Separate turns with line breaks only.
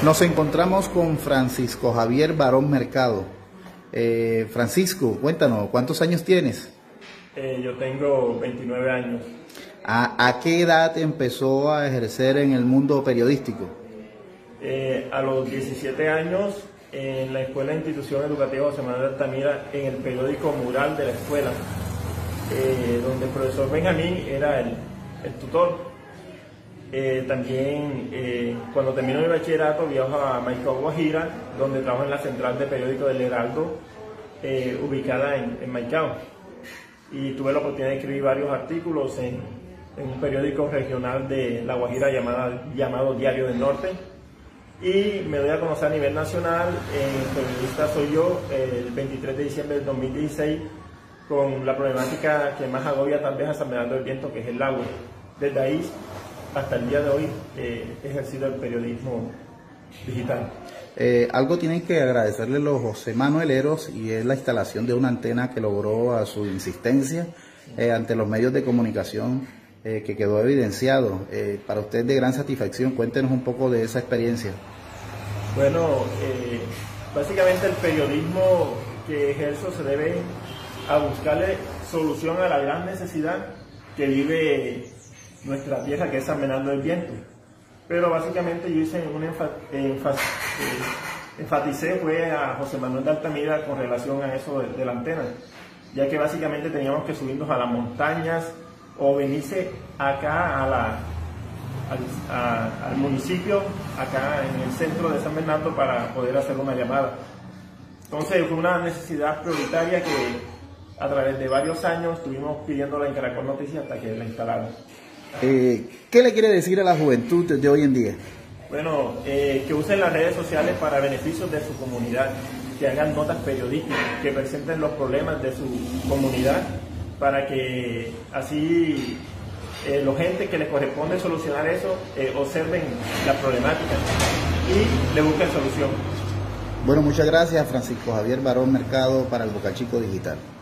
Nos encontramos con Francisco Javier Barón Mercado. Francisco, cuéntanos, ¿cuántos años tienes?
Yo tengo 29 años.
¿A qué edad empezó a ejercer en el mundo periodístico?
A los 17 años, en la Escuela de Institución Educativa José Manuel de Altamira, en el periódico Mural de la escuela, donde el profesor Benjamín era el tutor. También cuando termino mi bachillerato viajo a Maicao, Guajira, donde trabajo en la central de periódico del Heraldo, ubicada en Maicao. Y tuve la oportunidad de escribir varios artículos en un periódico regional de La Guajira llamado Diario del Norte. Y me doy a conocer a nivel nacional, periodista soy yo, el 23 de diciembre del 2016, con la problemática que más agobia tal vez a San Bernardo del Viento, que es el agua. Desde ahí hasta el día de hoy he ejercido el periodismo digital.
Algo tienen que agradecerle los José Manueleros, y es la instalación de una antena que logró a su insistencia ante los medios de comunicación, que quedó evidenciado. Para usted de gran satisfacción, cuéntenos un poco de esa experiencia.
Bueno, básicamente el periodismo que ejerzo se debe a buscarle solución a la gran necesidad que vive nuestra tierra, que es San Bernardo del Viento. Pero básicamente yo hice enfaticé fue a José Manuel de Altamira con relación a eso de la antena, ya que básicamente teníamos que subirnos a las montañas o venirse acá al municipio, acá en el centro de San Bernardo, para poder hacer una llamada. Entonces fue una necesidad prioritaria que a través de varios años estuvimos pidiéndola en Caracol Noticias hasta que la instalaron.
¿Qué le quiere decir a la juventud de hoy en día?
Bueno, que usen las redes sociales para beneficios de su comunidad, que hagan notas periodísticas, que presenten los problemas de su comunidad, para que así los gente que les corresponde solucionar eso observen la problemática y le busquen solución.
Bueno, muchas gracias, Francisco Javier Barón Mercado, para el Boca Chico Digital.